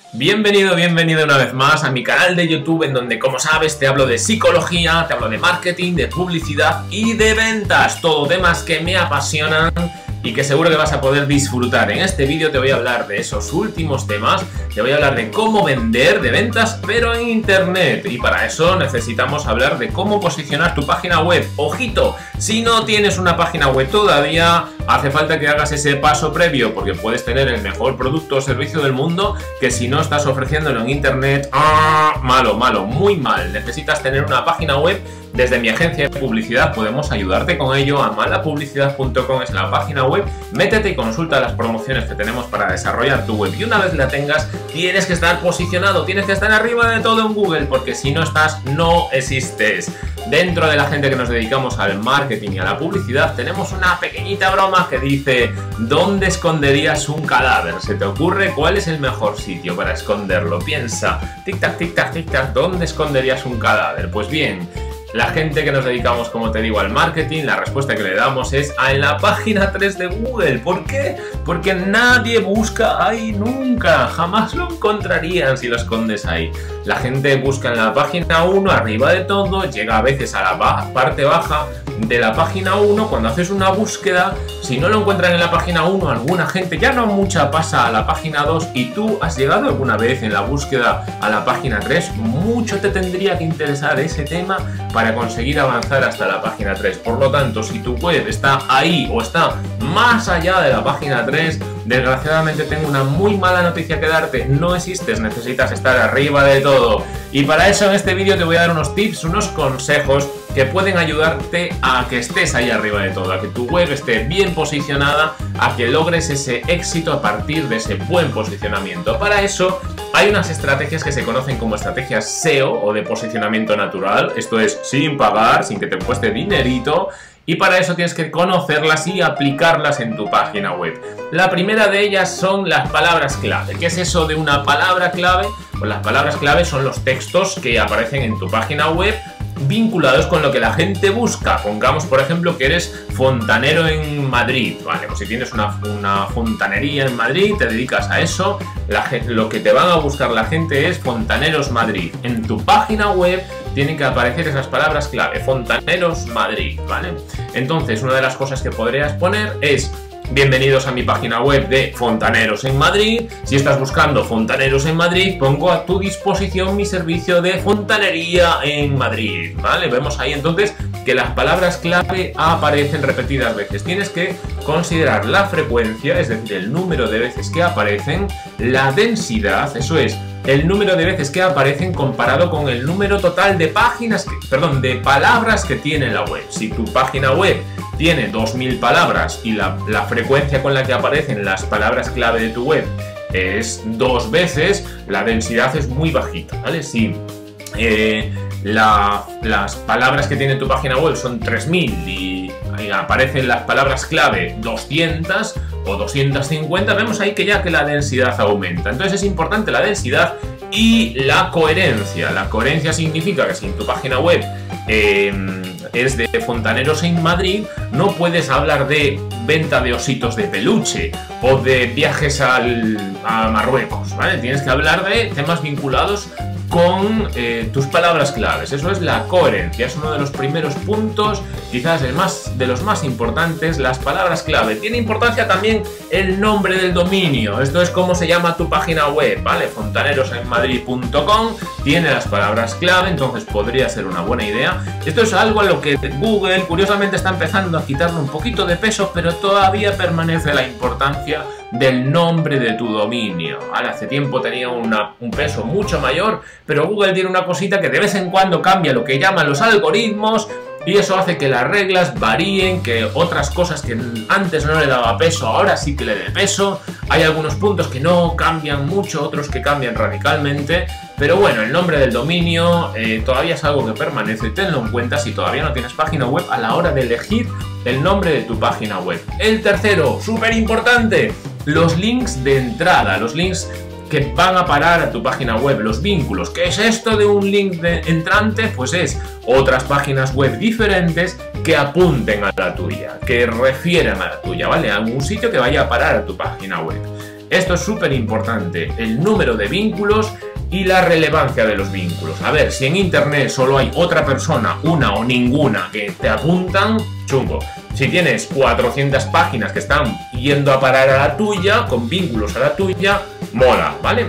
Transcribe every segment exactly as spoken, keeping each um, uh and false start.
Bienvenido, bienvenido una vez más a mi canal de YouTube, en donde, como sabes, te hablo de psicología, te hablo de marketing, de publicidad y de ventas, todo temas que me apasionan y que seguro que vas a poder disfrutar. En este vídeo te voy a hablar de esos últimos temas, te voy a hablar de cómo vender, de ventas, pero en internet, y para eso necesitamos hablar de cómo posicionar tu página web. Ojito, si no tienes una página web todavía, hace falta que hagas ese paso previo, porque puedes tener el mejor producto o servicio del mundo, que si no estás ofreciéndolo en internet, ¡ah! malo, malo, muy mal. Necesitas tener una página web. Desde mi agencia de publicidad podemos ayudarte con ello. Amalapublicidad punto com es la página web. Métete y consulta las promociones que tenemos para desarrollar tu web. Y una vez la tengas, tienes que estar posicionado, tienes que estar arriba de todo en Google, porque si no estás, no existes. Dentro de la gente que nos dedicamos al marketing y a la publicidad, tenemos una pequeñita broma que dice: ¿dónde esconderías un cadáver? ¿Se te ocurre cuál es el mejor sitio para esconderlo? Piensa, tic-tac, tic-tac, tic-tac, ¿dónde esconderías un cadáver? Pues bien, la gente que nos dedicamos, como te digo, al marketing, la respuesta que le damos es a en la página tres de Google. ¿Por qué? Porque nadie busca ahí nunca, jamás lo encontrarían si lo escondes ahí. La gente busca en la página uno, arriba de todo, llega a veces a la ba- parte baja de la página uno. Cuando haces una búsqueda, si no lo encuentran en la página uno, alguna gente, ya no mucha, pasa a la página dos, y tú has llegado alguna vez en la búsqueda a la página tres, mucho te tendría que interesar ese tema para conseguir avanzar hasta la página tres. Por lo tanto, si tu web está ahí o está más allá de la página tres, desgraciadamente tengo una muy mala noticia que darte: no existes, necesitas estar arriba de todo. Y para eso en este vídeo te voy a dar unos tips, unos consejos que pueden ayudarte a que estés ahí arriba de todo, a que tu web esté bien posicionada, a que logres ese éxito a partir de ese buen posicionamiento. Para eso hay unas estrategias que se conocen como estrategias S E O o de posicionamiento natural, esto es sin pagar, sin que te cueste dinerito. Y para eso tienes que conocerlas y aplicarlas en tu página web. La primera de ellas son las palabras clave. ¿Qué es eso de una palabra clave? Pues las palabras clave son los textos que aparecen en tu página web vinculados con lo que la gente busca. Pongamos, por ejemplo, que eres fontanero en Madrid, ¿vale? Pues si tienes una, una fontanería en Madrid, te dedicas a eso, la, lo que te van a buscar la gente es Fontaneros Madrid. En tu página web tienen que aparecer esas palabras clave, Fontaneros Madrid, ¿vale? Entonces, una de las cosas que podrías poner es: bienvenidos a mi página web de Fontaneros en Madrid. Si estás buscando fontaneros en Madrid, pongo a tu disposición mi servicio de fontanería en Madrid, ¿vale? Vemos ahí entonces que las palabras clave aparecen repetidas veces. Tienes que considerar la frecuencia, es decir, el número de veces que aparecen, la densidad, eso es, el número de veces que aparecen comparado con el número total de páginas, que, perdón, de palabras que tiene la web. Si tu página web tiene dos mil palabras y la, la frecuencia con la que aparecen las palabras clave de tu web es dos veces, la densidad es muy bajita, ¿vale? Si eh, la, las palabras que tiene tu página web son tres mil y, y aparecen las palabras clave doscientas o doscientos cincuenta, vemos ahí que ya que la densidad aumenta. Entonces es importante la densidad y la coherencia. La coherencia significa que si en tu página web eh, es de Fontaneros en Madrid, no puedes hablar de venta de ositos de peluche o de viajes al, a Marruecos, ¿vale? Tienes que hablar de temas vinculados con eh, tus palabras claves. Eso es la coherencia, es uno de los primeros puntos, quizás el más, de los más importantes, las palabras clave. Tiene importancia también el nombre del dominio, esto es cómo se llama tu página web, ¿vale? fontaneros en madrid punto com tiene las palabras clave, entonces podría ser una buena idea. Esto es algo a lo que Google, curiosamente, está empezando a quitarle un poquito de peso, pero todavía permanece la importancia del nombre de tu dominio, ¿vale? Hace tiempo tenía una, un peso mucho mayor, pero Google tiene una cosita que de vez en cuando cambia lo que llaman los algoritmos, y eso hace que las reglas varíen, que otras cosas que antes no le daba peso, ahora sí que le dé peso. Hay algunos puntos que no cambian mucho, otros que cambian radicalmente, pero bueno, el nombre del dominio eh, todavía es algo que permanece, y tenlo en cuenta si todavía no tienes página web a la hora de elegir el nombre de tu página web. El tercero, súper importante, los links de entrada, los links que van a parar a tu página web, los vínculos. ¿Qué es esto de un link de entrante? Pues es otras páginas web diferentes que apunten a la tuya, que refieran a la tuya, ¿vale? A algún sitio que vaya a parar a tu página web. Esto es súper importante, el número de vínculos y la relevancia de los vínculos. A ver, si en internet solo hay otra persona, una o ninguna que te apuntan, chungo. Si tienes cuatrocientas páginas que están yendo a parar a la tuya, con vínculos a la tuya, mola, ¿vale?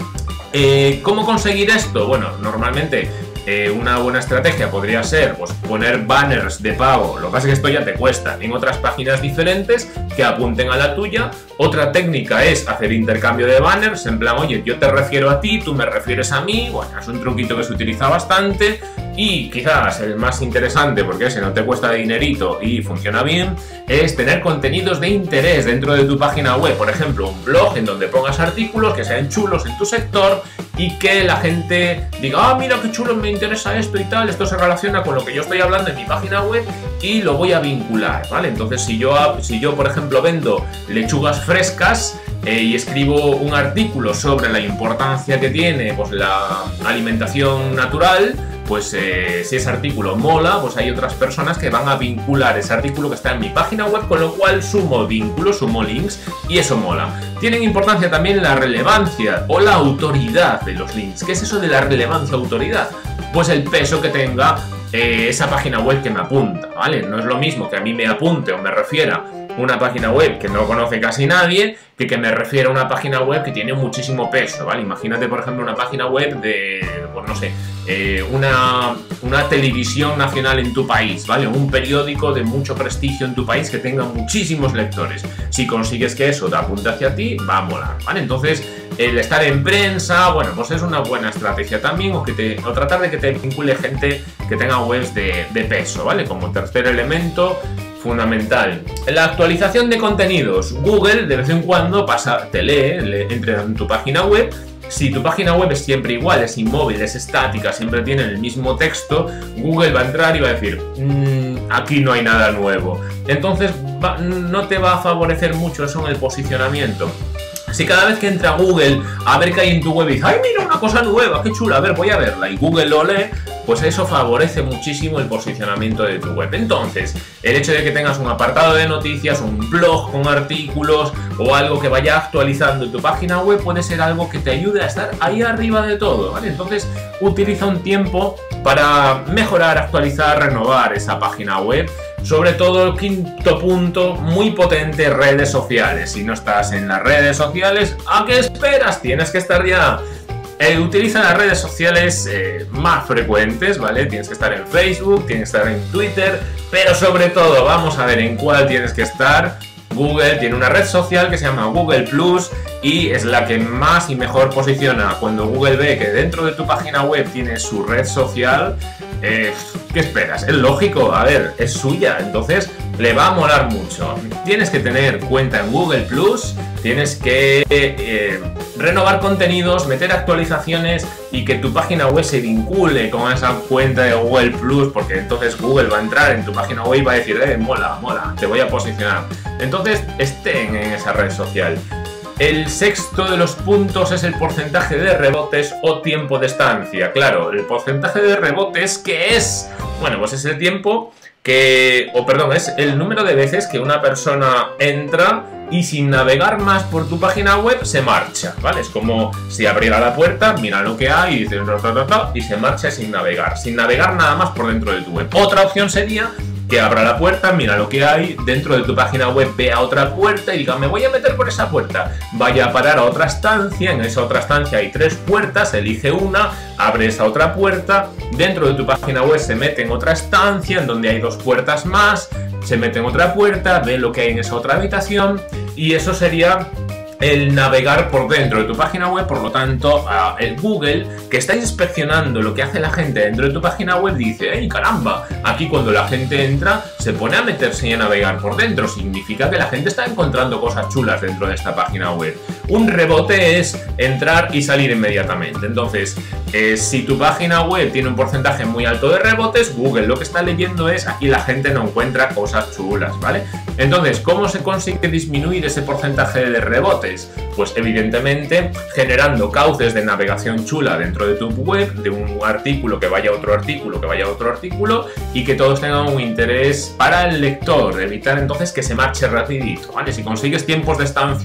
Eh, ¿Cómo conseguir esto? Bueno, normalmente eh, una buena estrategia podría ser pues, poner banners de pago. Lo que pasa es que esto ya te cuesta en otras páginas diferentes que apunten a la tuya. Otra técnica es hacer intercambio de banners, en plan, oye, yo te refiero a ti, tú me refieres a mí. Bueno, es un truquito que se utiliza bastante y quizás el más interesante, porque ese no te cuesta dinerito y funciona bien, es tener contenidos de interés dentro de tu página web. Por ejemplo, un blog en donde pongas artículos que sean chulos en tu sector y que la gente diga, ah, mira qué chulo, me interesa esto y tal, esto se relaciona con lo que yo estoy hablando en mi página web y lo voy a vincular, ¿vale? Entonces, si yo, si yo por ejemplo, vendo lechugas frescas eh, y escribo un artículo sobre la importancia que tiene pues, la alimentación natural, pues eh, si ese artículo mola, pues hay otras personas que van a vincular ese artículo que está en mi página web, con lo cual sumo vínculos, sumo links y eso mola. Tienen importancia también la relevancia o la autoridad de los links. ¿Qué es eso de la relevancia o autoridad? Pues el peso que tenga eh, esa página web que me apunta, ¿vale? No es lo mismo que a mí me apunte o me refiera una página web que no conoce casi nadie que que me refiera a una página web que tiene muchísimo peso, ¿vale? Imagínate, por ejemplo, una página web de, pues no sé, eh, una, una televisión nacional en tu país, ¿vale? Un periódico de mucho prestigio en tu país que tenga muchísimos lectores. Si consigues que eso te apunte hacia ti, va a molar, ¿vale? Entonces, el estar en prensa, bueno, pues es una buena estrategia también, o, que te, o tratar de que te vincule gente que tenga webs de, de peso, ¿vale? Como tercer elemento fundamental. La actualización de contenidos. Google de vez en cuando pasa, te lee, le, entra en tu página web. Si tu página web es siempre igual, es inmóvil, es estática, siempre tiene el mismo texto, Google va a entrar y va a decir, mmm, aquí no hay nada nuevo. Entonces va, no te va a favorecer mucho eso en el posicionamiento. Si cada vez que entra Google a ver qué hay en tu web y dice, ¡ay, mira una cosa nueva, qué chula, a ver, voy a verla! Y Google lo lee, pues eso favorece muchísimo el posicionamiento de tu web. Entonces, el hecho de que tengas un apartado de noticias, un blog con artículos o algo que vaya actualizando en tu página web puede ser algo que te ayude a estar ahí arriba de todo, ¿vale? Entonces, utiliza un tiempo para mejorar, actualizar, renovar esa página web. Sobre todo el quinto punto, muy potente, redes sociales. Si no estás en las redes sociales, ¿a qué esperas? Tienes que estar ya. Eh, utiliza las redes sociales eh, más frecuentes, ¿vale? Tienes que estar en Facebook, tienes que estar en Twitter, pero sobre todo, vamos a ver en cuál tienes que estar. Google tiene una red social que se llama Google Plus y es la que más y mejor posiciona. Cuando Google ve que dentro de tu página web tienes su red social, eh, ¿qué esperas? Es lógico, a ver, es suya, entonces le va a molar mucho. Tienes que tener cuenta en Google Plus, tienes que eh, renovar contenidos, meter actualizaciones y que tu página web se vincule con esa cuenta de Google Plus, porque entonces Google va a entrar en tu página web y va a decir, eh, mola, mola, te voy a posicionar. Entonces estén en esa red social. El sexto de los puntos es el porcentaje de rebotes o tiempo de estancia. Claro, el porcentaje de rebotes, ¿qué es? Bueno, pues es el tiempo que, o perdón, es el número de veces que una persona entra y sin navegar más por tu página web se marcha, ¿vale? Es como si abriera la puerta, mira lo que hay y dice y se marcha sin navegar, sin navegar nada más por dentro de tu web. Otra opción sería que abra la puerta, mira lo que hay dentro de tu página web, vea otra puerta y diga, me voy a meter por esa puerta, vaya a parar a otra estancia, en esa otra estancia hay tres puertas, elige una, abre esa otra puerta, dentro de tu página web se mete en otra estancia en donde hay dos puertas más, se mete en otra puerta, ve lo que hay en esa otra habitación y eso sería el navegar por dentro de tu página web. Por lo tanto, el Google, que está inspeccionando lo que hace la gente dentro de tu página web, dice, ¡hey, caramba! Aquí cuando la gente entra, se pone a meterse y a navegar por dentro. Significa que la gente está encontrando cosas chulas dentro de esta página web. Un rebote es entrar y salir inmediatamente. Entonces, eh, si tu página web tiene un porcentaje muy alto de rebotes, Google lo que está leyendo es, aquí la gente no encuentra cosas chulas, ¿vale? Entonces, ¿cómo se consigue disminuir ese porcentaje de rebotes? Pues evidentemente generando cauces de navegación chula dentro de tu web, de un artículo que vaya a otro artículo, que vaya a otro artículo y que todos tengan un interés para el lector, evitar entonces que se marche rapidito, ¿vale? Si consigues tiempos de estancia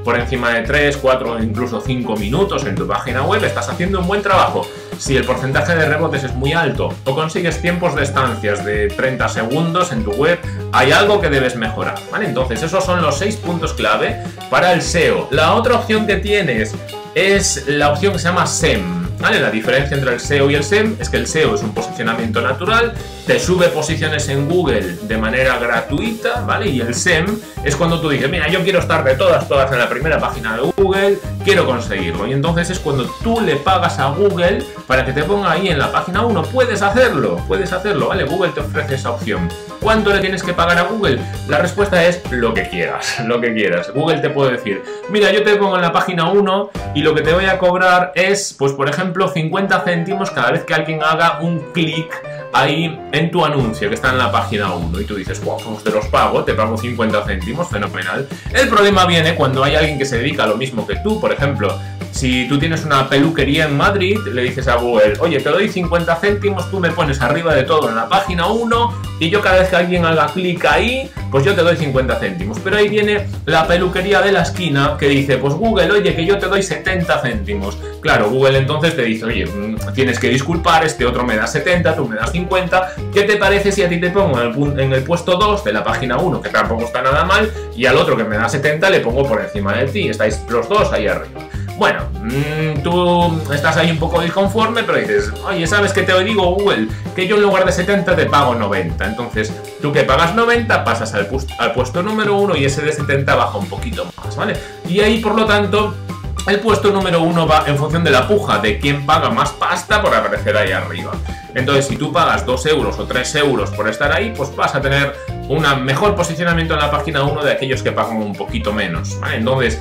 por encima de tres, cuatro, incluso cinco minutos en tu página web, estás haciendo un buen trabajo. Si el porcentaje de rebotes es muy alto o consigues tiempos de estancias de treinta segundos en tu web, hay algo que debes mejorar, ¿vale? Entonces esos son los seis puntos clave para el S E O. La otra opción que tienes es la opción que se llama S E M, ¿vale? La diferencia entre el S E O y el S E M es que el S E O es un posicionamiento natural, te sube posiciones en Google de manera gratuita, ¿vale? Y el S E M es cuando tú dices, mira, yo quiero estar de todas, todas en la primera página de Google, quiero conseguirlo. Y entonces es cuando tú le pagas a Google para que te ponga ahí en la página uno. Puedes hacerlo, puedes hacerlo, ¿vale? Google te ofrece esa opción. ¿Cuánto le tienes que pagar a Google? La respuesta es lo que quieras, lo que quieras. Google te puede decir, mira, yo te pongo en la página uno y lo que te voy a cobrar es, pues por ejemplo, cincuenta céntimos cada vez que alguien haga un clic ahí en tu anuncio que está en la página uno y tú dices, wow, pues te los pago, te pago cincuenta céntimos, fenomenal. El problema viene cuando hay alguien que se dedica a lo mismo que tú. Por ejemplo, si tú tienes una peluquería en Madrid, le dices a Google, oye, te doy cincuenta céntimos, tú me pones arriba de todo en la página uno y yo cada vez que alguien haga clic ahí, pues yo te doy cincuenta céntimos. Pero ahí viene la peluquería de la esquina que dice, pues Google, oye, que yo te doy setenta céntimos. Claro, Google entonces te dice, oye, tienes que disculpar, este otro me da setenta, tú me das cincuenta, ¿qué te parece si a ti te pongo en el, en el puesto dos de la página uno, que tampoco está nada mal, y al otro que me da setenta le pongo por encima de ti? Estáis los dos ahí arriba. Bueno, mmm, tú estás ahí un poco disconforme, pero dices, oye, ¿sabes qué te digo, Google? Que yo en lugar de setenta te pago noventa. Entonces, tú que pagas noventa pasas al, al puesto número uno y ese de setenta baja un poquito más, ¿vale? Y ahí, por lo tanto, el puesto número uno va en función de la puja, de quién paga más pasta por aparecer ahí arriba. Entonces, si tú pagas dos euros o tres euros por estar ahí, pues vas a tener un mejor posicionamiento en la página uno de aquellos que pagan un poquito menos, ¿vale? Entonces,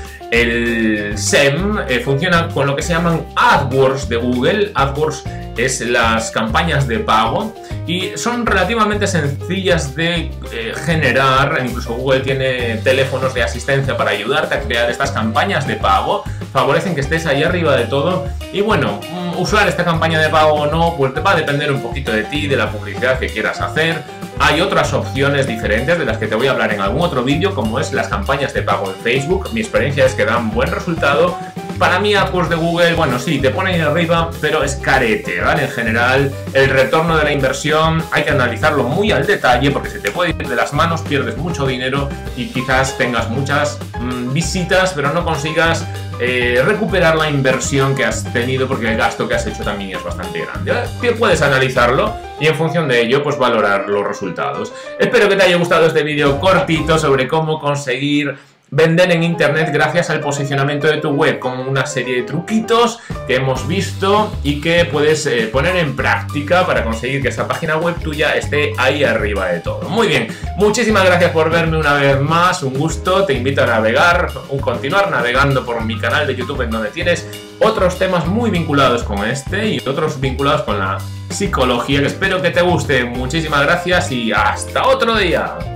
el S E M eh, funciona con lo que se llaman AdWords de Google. AdWords es las campañas de pago y son relativamente sencillas de eh, generar. Incluso Google tiene teléfonos de asistencia para ayudarte a crear estas campañas de pago. Favorecen que estés ahí arriba de todo. Y bueno, usar esta campaña de pago o no, pues va a depender un poquito de ti, de la publicidad que quieras hacer. Hay otras opciones diferentes de las que te voy a hablar en algún otro vídeo, como es las campañas de pago en Facebook. Mi experiencia es que dan buen resultado. Para mí, AdWords de Google, bueno, sí, te pone ahí arriba, pero es carete, ¿vale? En general, el retorno de la inversión hay que analizarlo muy al detalle porque se te puede ir de las manos, pierdes mucho dinero y quizás tengas muchas mmm, visitas, pero no consigas eh, recuperar la inversión que has tenido porque el gasto que has hecho también es bastante grande. ¿Vale? Puedes analizarlo y en función de ello, pues valorar los resultados. Espero que te haya gustado este vídeo cortito sobre cómo conseguir vender en internet gracias al posicionamiento de tu web, con una serie de truquitos que hemos visto y que puedes eh, poner en práctica para conseguir que esa página web tuya esté ahí arriba de todo. Muy bien, muchísimas gracias por verme una vez más, un gusto. Te invito a navegar, a continuar navegando por mi canal de YouTube, en donde tienes otros temas muy vinculados con este y otros vinculados con la psicología, que espero que te guste. Muchísimas gracias y hasta otro día.